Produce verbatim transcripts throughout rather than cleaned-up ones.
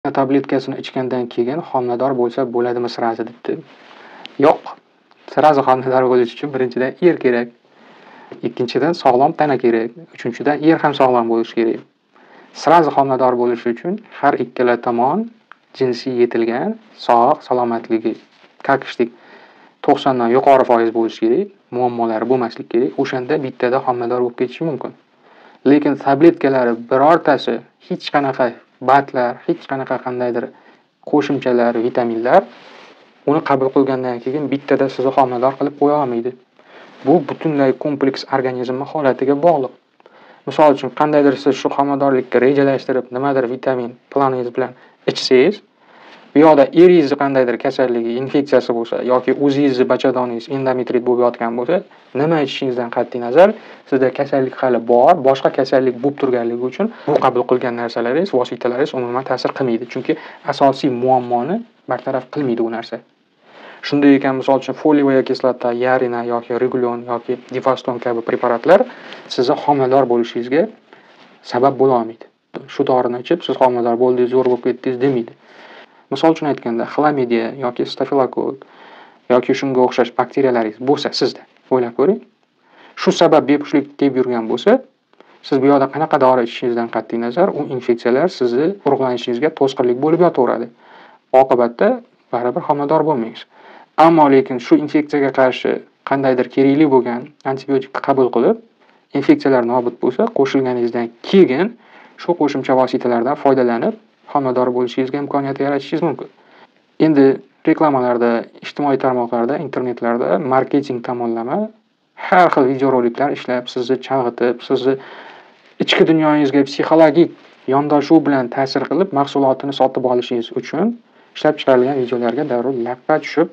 Tabletkasini ichgandan keyin homilador bo'lsa bo'ladimi sirazi debdi. Yo'q. Sirazi homilador bo'lish uchun birinchidan er kerak. Ikkinchidan sog'lom tana kerak. Uchinchidan er ham sog'lom bo'lishi kerak. Sirazi homilador bo'lish uchun har ikkala tomon jinsiy yetilgan, sog', salomatligi, kakishlik to'qson dan yuqori foiz bo'lishi kerak. Muammolari bo'lmasligi kerak. O'shanda bittada homilador bo'lib ketishi mumkin. Lekin tabletkalari birortasi hech qanaqa batlar, hech qanaqa qandaydir qo'shimchalar, vitaminlar uni qabul qilgandan keyin bittada sizni homilador qilib qo'ya olmaydi. Bu butunlay kompleks organizmning holatiga bog'liq. Misol uchun qandaydir siz shu homiladorlikka rejalashtirib nimadir vitamin planingiz bilan ichsangiz, bu yoqda eringizni qandaydir kasalligi, infeksiyasi bo'lsa yoki o'zingizni bachadoningiz endometrit bo'lib yotgan bo'lsa, nima ichishingizdan qat'iy nazar, sizda kasallik hali bor, boshqa kasallik bo'lib turganligi uchun bu qabul qilgan narsalaringiz, vositalaringiz umuman ta'sir qilmaydi. Chunki asosiy muammoni bartaraf qilmaydi u narsa. Shunday ekan, misol uchun foliyaviy kislota, yarina yoki regulon yoki difaston kabi preparatlar sizni homilador bo'lishingizga sabab bo'la olmaydi. Shu dorini ichib siz homilador bo'ldingiz, zo'r bo'lib ketdingiz demaydi. Misol uchun aytganda, xlamediya yoki stafilokok yoki shunga o'xshash bakteriyalaringiz bo'lsa sizda, o'ylab ko'ring. Shu sabab bepushtlik deb yurgan bo'lsa, siz bu yoqda qanaqa dori ichishingizdan qat'iy nazar, u infeksiyalar sizni urug'lanishingizga to'sqinlik bo'lib yotaveradi. Oqibatda baribir homilador bo'lmaysiz. Ammo lekin shu infeksiyaga qarshi qandaydir kerakli bo'lgan antibiotik qabul qilib, infeksiyalar nobud bo'lsa, qo'shilganingizdan keyin shu qo'shimcha vositalardan foydalanib homilador bo'lishingizga imkoniyat yaratishingiz mumkin. Endi reklamalarda, ijtimoiy tarmoqlarda, internetlarda marketing tomonlama har xil videoroliklar ishlab, sizni chalg'itib, sizni ichki dunyongizga psixologik yondashuv bilan ta'sir qilib, mahsulotini sotib olishingiz uchun ishlab chiqarilgan videolarga darrov lappa tushib,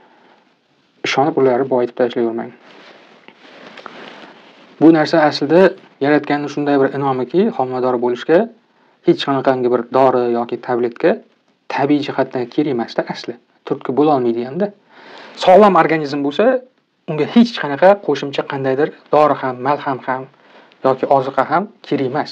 ishonib ularni boyitib tashlayvermang. Bu narsa aslida yaratganning shunday bir inomiki, homilador bo'lishga hech qanaqangi bir dori yoki tabletka tabiiy jihatdan kerak emasda asli. Turtki bo'la olmaydi ham-da. Sog'lom organizm bo'lsa, unga hech qanaqa qo'shimcha qandaydir dori ham, malham ham yoki oziqa ham kerak emas.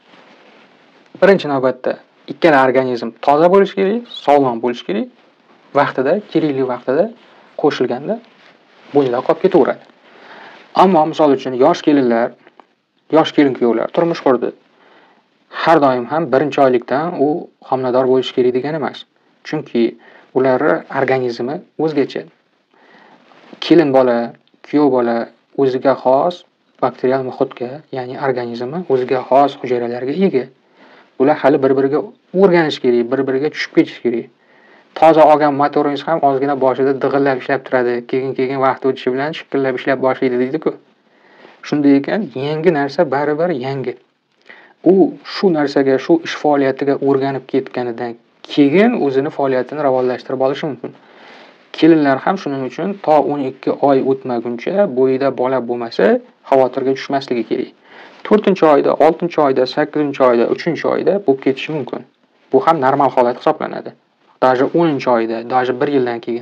Birinchi navbatda ikkala organizm toza bo'lishi kerak, sog'lom bo'lishi kerak. Vaqtida, kerakli vaqtida qo'shilganda bo'yinda qolib ketaveradi. Ammo misol uchun yosh kelinlar, yosh kelin-kuyovlar turmush qurdi. Har doim ham birinchi oylikdan u homilador bo'lishi kerak degani emas. Chunki ular organizmi o'zgacha. Kelin bola, kuyov bola o'ziga xos bakterial muhitga, ya'ni organizmi o'ziga xos hujayralarga ega. Ular hali bir-biriga o'rganish kerak, bir-biriga tushib ketish kerak. Toza olgan motoringiz ham ozgina boshida dig'illab ishlab turadi, keyin-keyin vaqt o'tishi bilan shikillab ishlab boshlaydi deydi-ku. Shunday ekan, yangi narsa baribir yangi. U shu narsaga, shu ish faoliyatiga o'rganib ketganidan keyin o'zini faoliyatini rivojlantirib olishi mumkin. Kelinlar ham shuning uchun to o'n ikki oy o'tmaguncha bo'yida bola bo'lmasa, xavotirga tushmasligi kerak. to'rtinchi oyda, oltinchi oyda, sakkizinchi oyda, uchinchi oyda bo'lib ketishi mumkin. Bu ham normal holat hisoblanadi. Даже o'ninchi oyda, даже bir yildan keyin.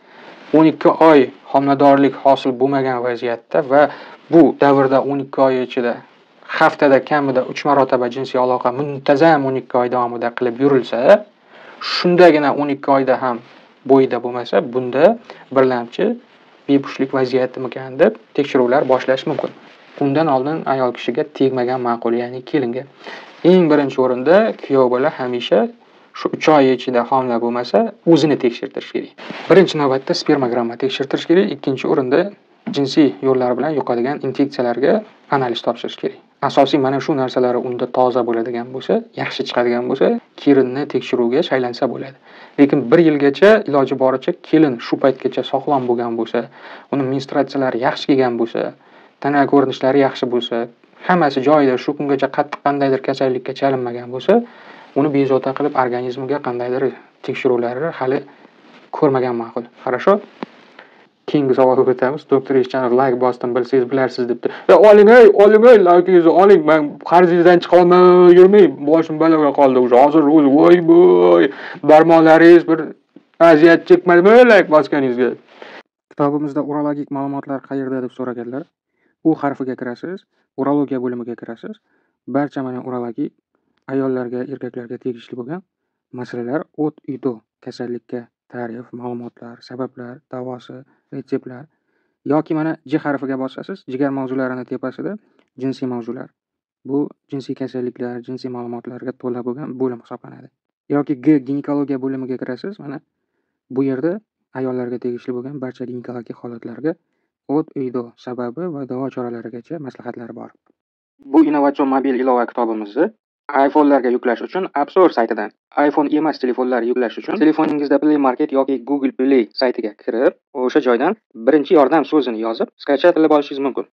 o'n ikki oy homiladorlik hosil bo'lmagan vaziyatda va bu davrda o'n ikki oy ichida haftada kamida uch marotaba jinsiy aloqa muntazam o'n ikki oy davomida qilib yurilsa, shundagina o'n ikki oyda ham bo'yida bo'lmasa, bunda birlamchi bepushtlik vaziyatimikan deb tekshiruvlar boshlash mumkin. Undan oldin ayol kishiga tegmagan ma'qul, ya'ni kelinga. Eng birinchi o'rinda kuyov bola hamisha shu uch oy ichida homila bo'lmasa, o'zini tekshirtirish kerak. Birinchi navbatda spermogramma tekshirtirish kerak, ikkinchi o'rinda jinsiy yo'llar bilan yuqadigan infeksiyalarga analiz topshirish kerak. Asosiy mana shu narsalar unda toza bo'ladigan bo'lsa, yaxshi chiqadigan bo'lsa, kelinni tekshiruvga shaylansa bo'ladi. Lekin bir yilgacha iloji boricha kelin shu paytgacha sog'lom bo'lgan bo'lsa, uni menstruatsiyalari yaxshi kelgan bo'lsa, tana ko'rinishlari yaxshi bo'lsa, hammasi joyida, shu kungacha qattiq qandaydir kasallikka chalinmagan bo'lsa, uni bezovta qilib organizmiga qandaydir tekshiruvlarni hali ko'rmagan ma'qul. Хорошо? Keyingi savolga o'tamiz. Doktor Eshchanov like bosdim, bilsangiz bilarsiz debdi. "Ya oling, ey, oling, ey, like'ingizni oling. Men qarzingizdan chiqa olmay yurmay, boshim baloga qoldi. O'sha hozir o'zi voy boy, barmoqlaringiz bir aziyat chekmadimi like bosganingizga?" Kitobimizda urologik ma'lumotlar qayerda deb so'raganlar. U harfiga kirasiz, urologiya bo'limiga kirasiz. Barcha mana urologik ayollarga, erkaklarga tegishli bo'lgan masalalar o't uydo kasallikka ta'rif, ma'lumotlar, sabablar, davosi, retseptlar yoki mana J harfiga bosasiz, jigar mavzularini tepasida jinsiy mavzular. Bu jinsiy kasalliklar, jinsiy ma'lumotlarga to'la bo'lgan bo'lim hisoblanadi. Yoki G ginekologiya bo'limiga kirasiz, mana bu yerda ayollarga tegishli bo'lgan barcha ginekologik holatlarga o't uydo sababi va davo choralarigacha maslahatlar bor. Bu innovatsion mobil ilova kitobimizni iPhone'larga yuklash uchun App Store saytidan, iPhone emas telefonlar yuklash uchun telefoningizda Play Market yoki Google Play saytiga kirib, o'sha joydan birinchi yordam so'zini yozib, skачать qilib olishingiz mumkin.